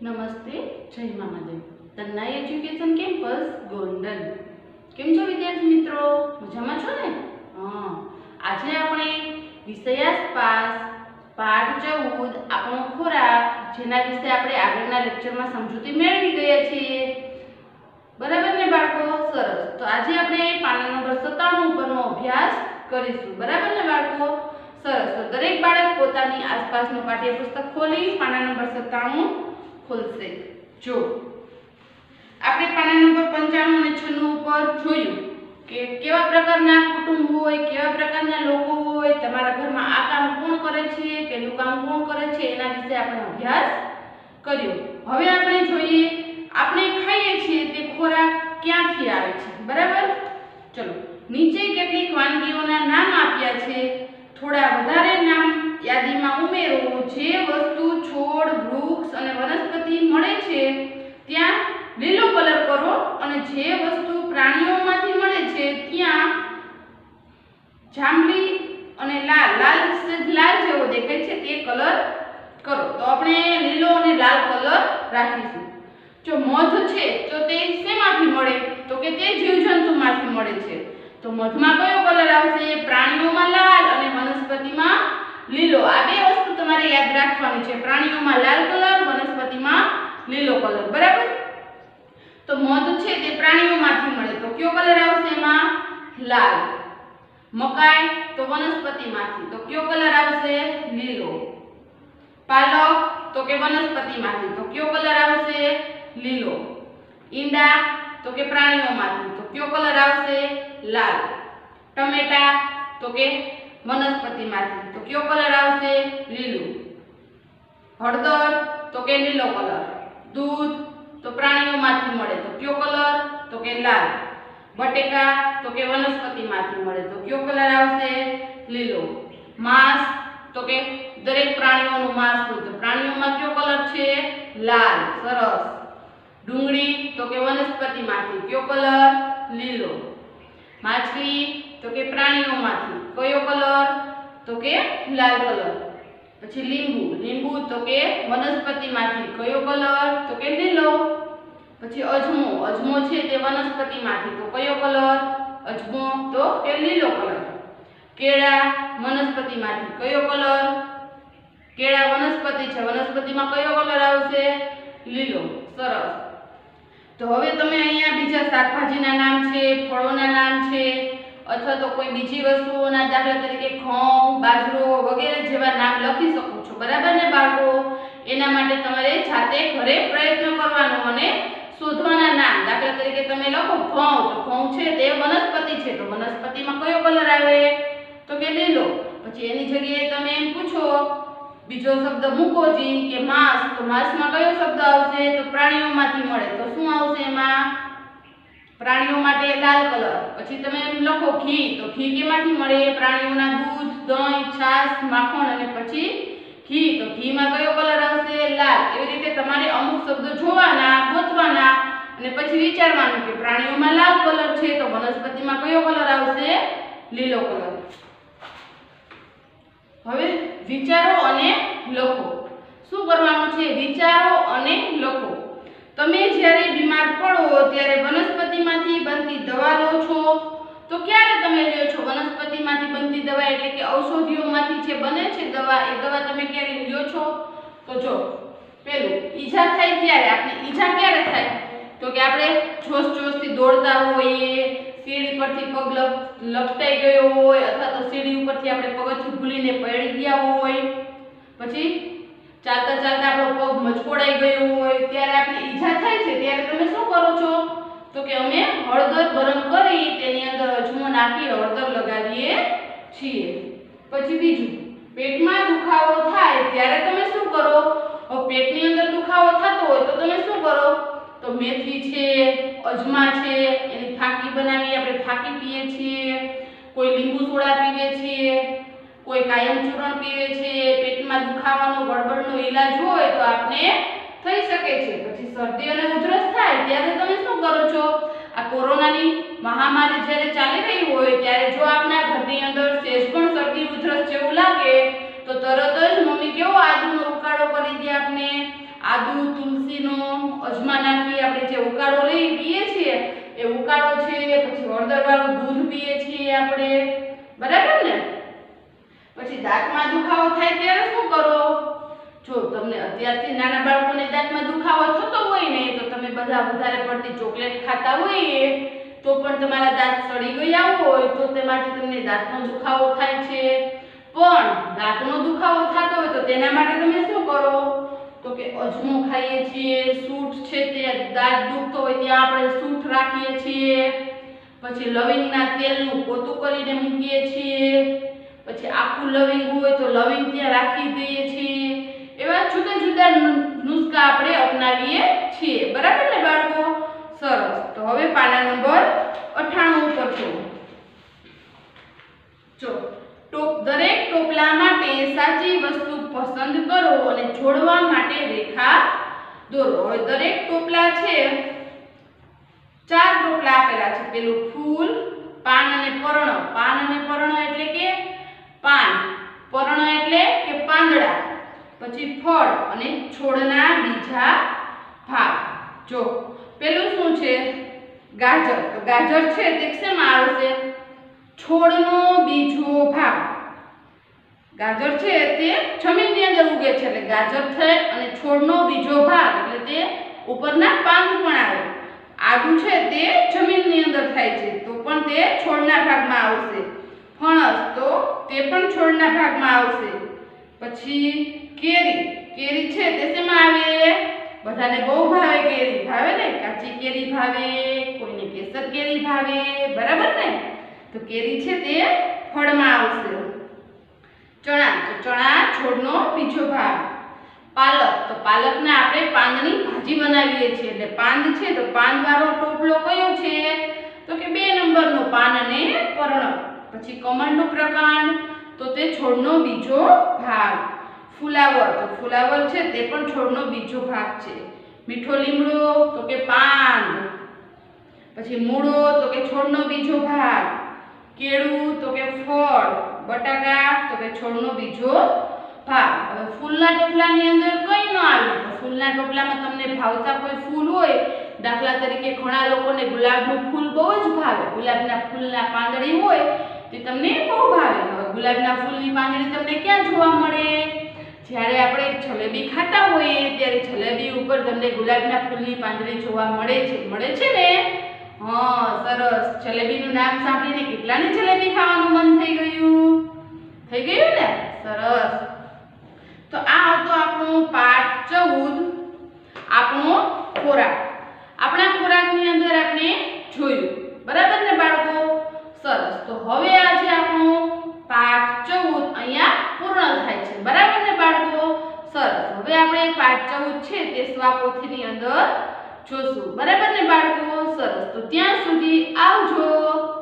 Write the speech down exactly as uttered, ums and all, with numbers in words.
નમસ્તે, જય Mahadev. Tanna education campus Gondal. કેમ છો વિદ્યાર્થી મિત્રો? મજામાં છો ને? હા, આજે આપણે વિષયાસ્પાસ પાઠ ચૌદ આપણો ખોરાક, જેના વિશે આપણે આગળના લેક્ચરમાં સમજૂતી મેળવી ગયા છીએ. બરાબર ને બાળકો? સરસ. તો આજે આપણે પાના નંબર સત્તાણું ઉપરનો અભ્યાસ કરીશું. બરાબર ને બાળકો? સરસ. તો દરેક બાળક પોતાની આસપાસનું પાઠ્યપુસ્તક ખોલી પાના નંબર સત્તાણું ખોલશે. જો આપણે પાના નંબર પંચાણું અને છન્નું ઉપર જોયું કે કેવા પ્રકારના કુટુંબ હોય, કેવા પ્રકારના લોકો હોય, તમારા ઘરમાં આ કામ કોણ કરે છે, પેલું કામ કોણ કરે છે, એના વિશે આપણે અભ્યાસ કર્યો. હવે આપણે જોઈએ આપણે ખાઈએ છીએ તે ખોરાક ક્યાંથી આવે છે. બરાબર? ચલો, નીચે કેટલીક વાનગીઓના નામ આપ્યા છે. થોડા વધારે નામ યાદીમાં ઉમેરો. જે વસ્તુ છોડ, વૃક્ષ અને વનસ્પતિ મળે છે ત્યાં લીલો કલર કરો અને જે વસ્તુ પ્રાણીઓમાંથી મળે છે ત્યાં જાંબલી અને લાલ લાલ લાલ જેવો દેખાય છે તે કલર કરો. તો આપણે લીલો અને લાલ કલર રાખીશું. જો મધ છે તો તે શેમાંથી મળે? તો કે તે જીવજંતુમાંથી મળે છે. તો મધમાં કયો કલર આવશે? પ્રાણીઓમાં લાલ અને વનસ્પતિમાં લીલો. આ બે વસ્તુ તમારે યાદ રાખવાની છે. પ્રાણીઓમાં લાલ કલર, વનસ્પતિમાં લીલો કલર. બરાબર? તો મધ છે તે પ્રાણીઓમાંથી મળે તો કયો કલર આવશે એમાં? લાલ. મકાઈ તો વનસ્પતિમાંથી તો કયો કલર આવશે? લીલો. પાલક તો કે વનસ્પતિમાંથી તો કયો કલર આવશે? લીલો. ઈંડા તો કે પ્રાણીઓમાંથી તો કયો કલર આવશે? લાલ. ટમેટા તો કે વનસ્પતિમાંથી તો કયો કલર આવશે? લીલું. હળદર તો કે લીલો કલર. દૂધ તો પ્રાણીઓમાંથી મળે તો કયો કલર? તો કે લાલ. બટેકા તો કે વનસ્પતિમાંથી મળે તો કયો કલર આવશે? લીલો. માંસ તો કે દરેક પ્રાણીઓનું માંસ હોય તો પ્રાણીઓમાં કયો કલર છે? લાલ. સરસ. ડુંગળી તો કે વનસ્પતિમાંથી કયો કલર? લીલો. માછલી તો કે પ્રાણીઓમાંથી કયો કલર? તો કે લાલ કલર. પછી લીંબુ લીંબુ તો કે વનસ્પતિમાંથી કયો કલર? તો કે લીલો. પછી અજમો અજમો છે તે વનસ્પતિમાંથી તો કયો કલર? અજમો તો કે લીલો કલર. કેળા વનસ્પતિમાંથી કયો કલર? કેળા વનસ્પતિ છે, વનસ્પતિમાં કયો કલર આવશે? લીલો. સરસ. તો હવે તમે અહીંયા બીજા શાકભાજીના નામ છે, ફળોના નામ છે અથવા તો કોઈ બીજી વસ્તુઓના, દાખલા તરીકે ઘઉં, બાજરો વગેરે જેવા નામ લખી શકો છો. બરાબર ને બાળકો? એના માટે તમારે જાતે ઘરે પ્રયત્ન કરવાનો અને શોધવાના નામ. દાખલા તરીકે તમે લખો ઘઉં, તો ઘઉં છે તે વનસ્પતિ છે તો વનસ્પતિમાં કયો કલર આવે? તો કે લીલો. પછી એની જગ્યાએ તમે એમ પૂછો બીજો શબ્દ મૂકો જી કે માંસ, તો માંસમાં કયો શબ્દ આવશે? તો પ્રાણીઓમાંથી મળે તો શું આવશે એમાં? પ્રાણીઓ માટે લાલ કલર. પછી તમે એમ લખો ઘી, તો ઘી કેમાંથી મળે? પ્રાણીઓના દૂધ, દહીં, છાશ, માખણ અને પછી ઘી, તો ઘીમાં કયો કલર આવશે? લાલ. એવી રીતે તમારે અમુક શબ્દો જોવાના, ગોતવાના અને પછી વિચારવાનું કે પ્રાણીઓમાં લાલ કલર છે તો વનસ્પતિમાં કયો કલર આવશે? લીલો કલર. હવે વિચારો અને લખો. શું કરવાનું છે? વિચારો અને લખો. તમે જ્યારે બીમાર પડો ત્યારે વનસ્પતિમાંથી બનતી દવા લો છો તો ક્યારે તમે લ્યો છો? વનસ્પતિમાંથી બનતી દવા એટલે કે ઔષધિઓમાંથી જે બને છે દવા, એ દવા તમે ક્યારે લ્યો છો? તો જો પેલું ઈજા થાય ત્યારે. આપણે ઈજા ક્યારે થાય? તો કે આપણે જોશ જોશથી દોડતા હોઈએ, સીડી પરથી પગ લપટાઈ ગયો હોય અથવા તો સીડી ઉપરથી આપણે પગથિયું ભૂલીને પડી ગયા હોય, પછી ચાલતા ચાલતા આપણો પગ મચકોડાઈ ગયો હોય, ત્યારે આપણે ઈજા થાય છે ત્યારે તમે શું કરો છો? તો કે અમે હળદર ગરમ કરી તેની અંદર અજમો નાખી હળદર લગાવીએ છીએ. પછી બીજું, પેટમાં દુખાવો થાય ત્યારે તમે શું કરો? પેટની અંદર દુખાવો થતો હોય તો તમે શું કરો? તો મેથી છે, અજમા છે, એની ફાંકી બનાવી આપણે ફાંકી પીએ છીએ, કોઈ લીંબુ સોડા પીવે છે, કોઈ કાયમ ચૂર્ણ પીવે છે. પેટમાં દુખાવાનો ગડબડનો ઈલાજ હોય તો આપણે થઈ શકે છે. પછી શરદી અને ઉધરસ થાય ત્યારે તમે શું કરો છો? આ કોરોનાની મહામારી જ્યારે ચાલી રહી હોય ત્યારે જો આપણા ઘરની અંદર સેજ પણ શરદી ઉધરસ જેવું લાગે તો તરત જ મમ્મી કેવો આદુનો ઉકાળો કરી દે. આપણે આદુ, તુલસી રીતનો અજમા નાખી આપણે જે ઉકાળો લઈ પીએ છીએ એ ઉકાળો છે, પછી હળદરવાળું દૂધ પીએ છીએ આપણે, બરાબર ને? પછી દાંતમાં દુખાવો થાય ત્યારે શું કરો? જો તમને અત્યારથી નાના બાળકોને દાંતમાં દુખાવો થતો હોય ને તો તમે બધા વધારે પડતી ચોકલેટ ખાતા હોય તો પણ તમારા દાંત સડી ગયા હોય તો તેમાંથી તમને દાંતનો દુખાવો થાય છે। પણ દાંતનો દુખાવો થતો હોય તો તેના માટે તમે શું કરો? તો કે અજમો ખાઈએ છીએ, સૂંઠ છે તે દાંત દુખતો હોય ત્યાં આપણે સૂંઠ રાખીએ છીએ, પછી લવિંગના તેલનું પોતું કરીને મૂકીએ છીએ, પછી આખું લવિંગ હોય તો લવિંગ ત્યાં રાખી દઈએ છીએ। એવા જુદા જુદા નુસ્ખા આપણે અપનાવીએ છીએ, બરાબર ને બાળકો? સરસ। તો હવે પાના નંબર અઠ્ઠાણું ઉપર છો। જો ટોપ દરેક ટોપલા માટે સાચી વસ્તુ પસંદ કરો અને જોડવા માટે રેખા દોરો। હવે દરેક ટોપલા છે, ચાર ટોપલા આપેલા છે। પેલું ફૂલ, પાન અને પર્ણ। પાન અને પર્ણ એટલે કે પાન, પર્ણ એટલે કે પાંદડા, પછી ફળ અને છોડના બીજા ભાગ। જો પેલું શું છે? ગાજર। તો ગાજર છે તે શેમાં આવશે? છોડનો બીજો ભાગ। ગાજર છે તે જમીનની અંદર ઉગે છે એટલે ગાજર છે અને છોડનો બીજો ભાગ એટલે તે ઉપરના પાંદ પણ આવે। આદુ છે તે જમીનની અંદર થાય છે તો પણ તે છોડના ભાગમાં આવશે। ફણસ તો તે પણ છોડના ભાગમાં આવશે। પછી કેરી, કેરી છે તે શેમાં આવે? બધાને બહુ ભાવે કેરી, ભાવે ને? કાચી કેરી ભાવે, કોઈને કેસર કેરી ભાવે, બરાબર ને? તો કેરી છે તે ફળમાં આવશે। ચણા, તો ચણા છોડનો બીજો ભાગ। પાલક, તો પાલકને આપણે પાંદની ભાજી બનાવીએ છીએ એટલે પાંદ છે તો પાંદ વાળો ટોપલો કયો છે? તો કે બે નંબરનો, પાન અને પર્ણ। પછી કમળનું પ્રકાંડ, તો તે છોડનો બીજો ભાગ। ફુલાવર, તો ફુલાવર છે તે પણ છોડનો બીજો ભાગ છે। મીઠો લીમડો, તો કે પાન। પછી મૂળો, તો કે છોડનો બીજો ભાગ। કેળું, તો કે ફળ। બટાકા, તો કે છોડનો બીજો ભાગ। હવે ફૂલના ટોપલાની અંદર કઈ ન આવે? તો ફૂલના ટોપલામાં તમને ભાવતા કોઈ ફૂલ હોય, દાખલા તરીકે ઘણા લોકોને ગુલાબનું ફૂલ બહુ જ ભાવે, ગુલાબના ફૂલના પાંદડી હોય તે તમને બહુ ભાવે। હવે ગુલાબના ફૂલની પાંદડી તમને ક્યાં જોવા મળે? જ્યારે આપણે જલેબી ખાતા હોઈએ ત્યારે જલેબી ઉપર તમને ગુલાબના ફૂલની પાંદડી જોવા મળે છે, મળે છે ને? હા, સરસ। જલેબીનું નામ સાંભળીને કેટલાને જલેબી ખાવાનું મન થઈ ગયું? થઈ ગયું ને? સરસ। તો આ હતો આપણો પાઠ ચૌદ, આપણો ખોરાક। આપણા ખોરાકની અંદર આપણે જોયું, બરાબર ને બાળકો? સરસ। તો હવે આજે આપણો પાઠ ચૌદ અહીંયા પૂર્ણ થાય છે, બરાબર ને બાળકો? સરસ। હવે આપણે પાઠ ચૌદ છે તે સ્વાપોથીની અંદર જોશું, બરાબર ને બાળકો? સરસ। તો ત્યાં સુધી આવજો।